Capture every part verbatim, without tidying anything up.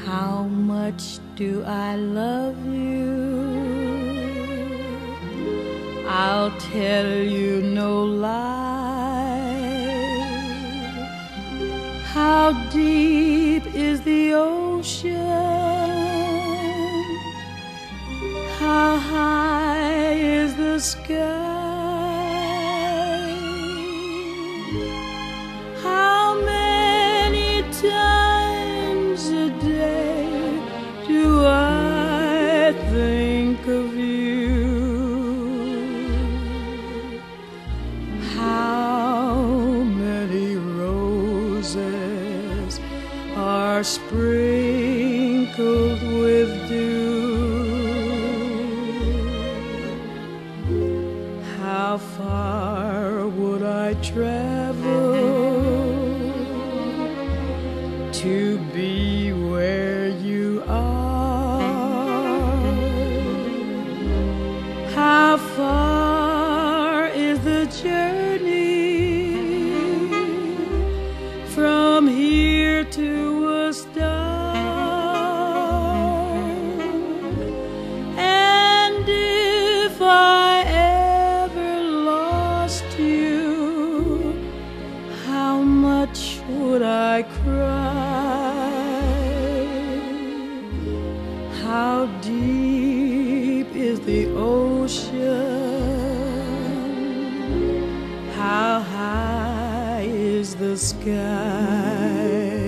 How much do I love you? I'll tell you no lie. How deep is the ocean? How high is the sky? How many times a day do I think of you? How many roses are sprinkled with dew? How far would I travel to be where you are? How far is the journey from here to a star? And if I ever lost you, how much would I cry? How deep is the ocean? How high is the sky?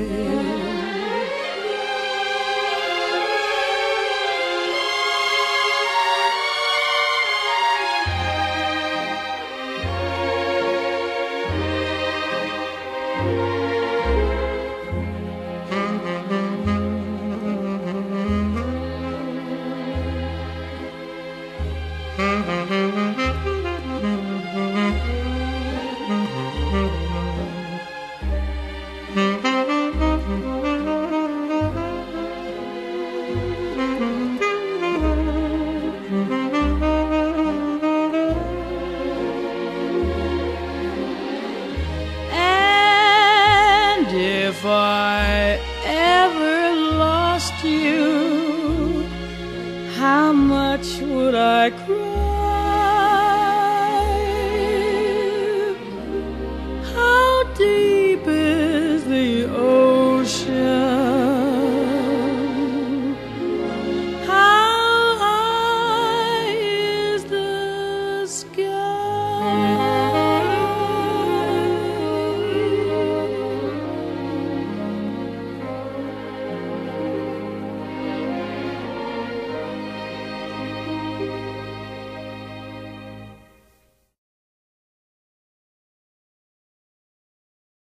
If I ever lost you, how much would I cry?